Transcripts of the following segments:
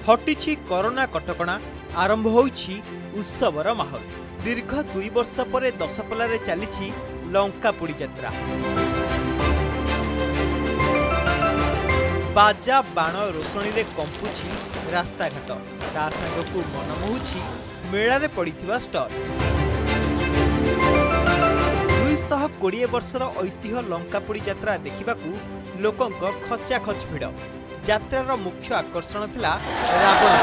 हटिछि corona कटकणा आरंभ होइछि उत्सवर माहौल। दीर्घ 2 वर्ष पर दशपल्लारे चली लंकापोड़ी यात्रा। बाजा बाण रोषणी रे कंपुछि रास्ताघाट, ता सांगकु मनमोहुछि मेलारे पड़िथिबा स्टॉल। 220 वर्षर ऐतिह्य लंकापोड़ी यात्रा देखिबाकू लोकंक खचाखच भिड़। यात्रार मुख्य आकर्षण थिला रावण।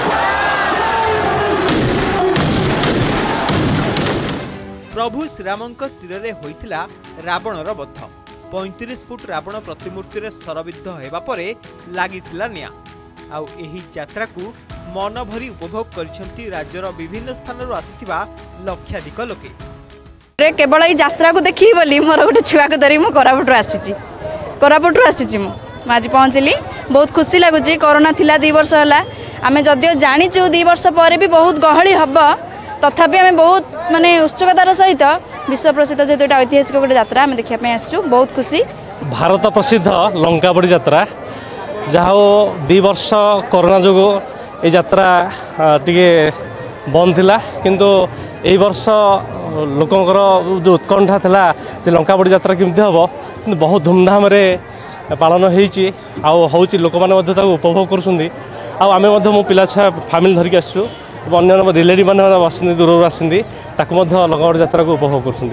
प्रभु श्रीरामंक तीर होइथिला रावणर बध। 35 फुट रावण प्रतिमूर्ति रे सरबिद्ध हेबा परे लागिथिला निया। आउ एही यात्रा को मन भरी उपभोग करिसेंती राज्यर विभिन्न स्थानरु आसिथिबा लक्षाधिक लोके। केवल ये यात्रा को देखी बोली मोर गोटे छुआ को धरी मु कोरापुट आसी मु आज पहुँचली। बहुत खुशी लगुच। कोरोना थिला 2 वर्ष है आम जदिव जाचु 2 वर्ष पर भी बहुत गहली हम तथापि आम बहुत माने उत्सुकतार सहित विश्व प्रसिद्ध जेहेतु गोटे ऐतिहासिक गोटे यात्रा आम देखापी आसचु। बहुत खुशी। भारत प्रसिद्ध लंकापोड़ी यात्रा जहाँ 2 वर्ष कोरोना जो ये यात्रा टिके बंद थिला, किंतु ए वर्ष लोकंकर जो उत्कंठा थिला जे लंकापोड़ी यात्रा केमती हम कि बहुत धूमधाम रे पालन होइछि। होउछि लोक माने मध्ये ताको उपभोग करछुंदी। आमे मध्ये मो पिला छुआ फैमिली धरिक आसछु। अन्य रिलेटिव माने बसंदी दूर आसंदी ताको मध्ये लंकापोड़ी यात्रा को उपभोग करछुंदी।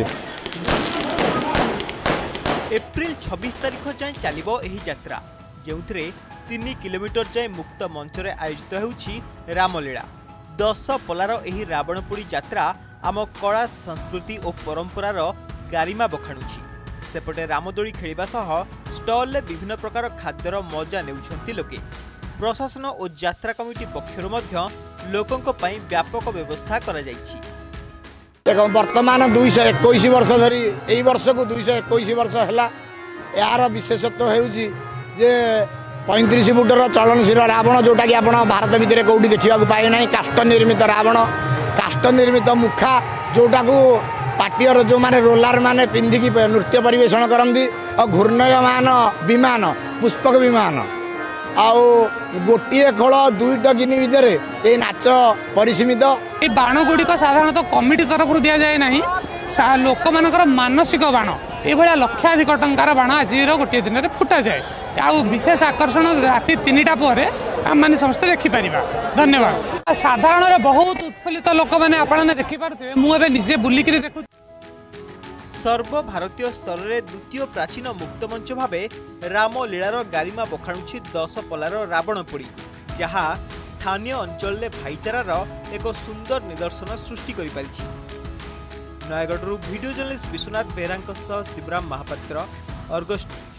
एप्रिल 26 तारिख जाए चलिबो एही यात्रा, जेउथरे 3 किलोमीटर जाए मुक्त मंच रे आयोजित हेउछि रामलीला। 10 पलार एही रावणपोड़ी यात्रा आम कला संस्कृति और परंपरार गारिमा बखाणुछि। सेपटे रामदोली खेलिबा सह स्टॉल ले विभिन्न प्रकार खाद्यर मजा नेउछंती लोके। प्रशासन और यात्रा कमिटी पक्षरु मध्य लोकंक पई व्यापक व्यवस्था करा जाइछि। देखो वर्तमान 221 वर्ष धरी एई वर्ष को 221 वर्ष हैला। यार विशेषत्व हेउछि जे 35 फुटर चलनशील रावण जोटा कि आपण भारत भितर कोठी देखिबा पाए नाही। काष्ठ निर्मित रावण, काष्ठ निर्मित मुखा जोटा को पार्टीर जो माने रोलार माने पिंधिकी नृत्य परिवेषण करती। और घूर्णयमान विमान, पुष्पक विमान आउ गोटे खोल 2 गिनी भितर ये नाच परिसीमित। ये बाण गुड़िक साधारणतः कमिटी तरफ दि जाए ना, लोक मानकर मानसिक बाण ये लक्षाधिक टंकार बाण आज गोटे दिन में फुटा जाए। आउ विशेष आकर्षण राति 3टा पर आम मैंने समस्ते देखिपर। धन्यवाद। साधारण बहुत उत्फुल्लित लोक मैंने आपने देखिपे। मुझे निजे बुलिक देखु। सर्वभारतीय स्तर में द्वितीय प्राचीन मुक्तमंच भावे रामलीलार गारिमा बखाणुछि 10 पलार रावणपोड़ी, जहाँ स्थानीय अंचल में भाईचारार एक सुंदर निदर्शन सृष्टि करि पारिछि। Nayagarh video journalist Biswanath Behera Shivaram Mahapatra, Argus.